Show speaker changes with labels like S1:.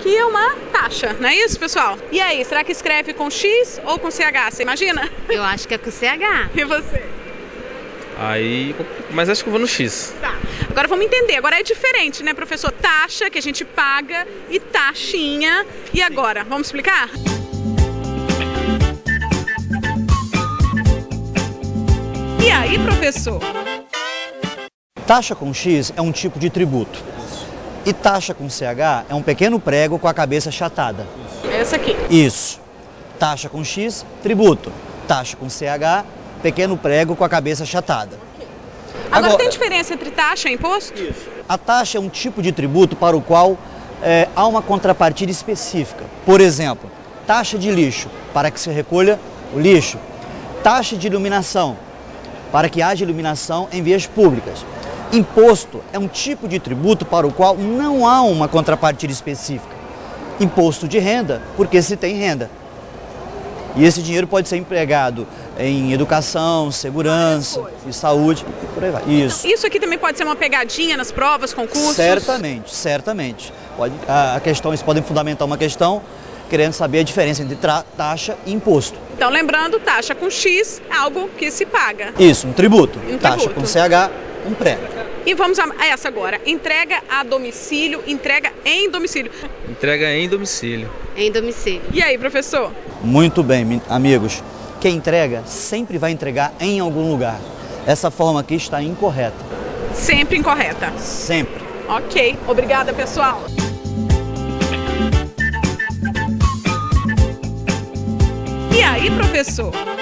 S1: aqui é uma taxa, não é isso, pessoal? E aí, será que escreve com X ou com CH? Você imagina?
S2: Eu acho que é com CH.
S1: E você?
S3: Aí, mas acho que eu vou no X.
S1: Tá. Agora vamos entender. Agora é diferente, né, professor? Taxa, que a gente paga, e taxinha. E agora? Vamos explicar? E aí, professor?
S4: Taxa com X é um tipo de tributo. E taxa com CH é um pequeno prego com a cabeça achatada.
S1: Essa aqui.
S4: Isso. Taxa com X, tributo. Taxa com CH, pequeno prego com a cabeça achatada.
S1: Agora, tem diferença entre taxa e imposto?
S4: Isso. A taxa é um tipo de tributo para o qual há uma contrapartida específica. Por exemplo, taxa de lixo, para que se recolha o lixo. Taxa de iluminação, para que haja iluminação em vias públicas. Imposto é um tipo de tributo para o qual não há uma contrapartida específica. Imposto de renda, porque se tem renda. E esse dinheiro pode ser empregado em educação, segurança e saúde e por aí vai.
S1: Isso aqui também pode ser uma pegadinha nas provas, concursos?
S4: Certamente, certamente. Eles podem fundamentar uma questão querendo saber a diferença entre taxa e imposto.
S1: Então, lembrando, taxa com X é algo que se paga.
S4: Isso, um tributo. Taxa
S1: tributo.
S4: com CH, um prego.
S1: E vamos a essa agora. Entrega a domicílio, entrega em domicílio.
S3: Entrega em domicílio.
S2: Em domicílio.
S1: E aí, professor?
S4: Muito bem, amigos. Quem entrega sempre vai entregar em algum lugar. Essa forma aqui está incorreta.
S1: Sempre incorreta.
S4: Sempre.
S1: Ok. Obrigada, pessoal. E aí, professor?